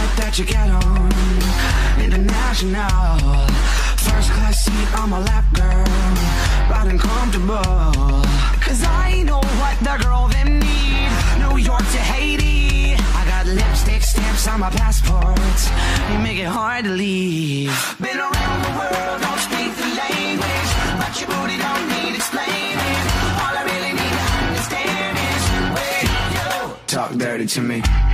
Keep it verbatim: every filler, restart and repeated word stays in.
that you get on international. First class seat on my lap, girl, riding comfortable. Cause I know what the girl them need. New York to Haiti, I got lipstick stamps on my passport. You make it hard to leave. Been around the world, don't speak the language, but your booty don't need explaining. All I really need to understand is, wait, yo, talk dirty to me.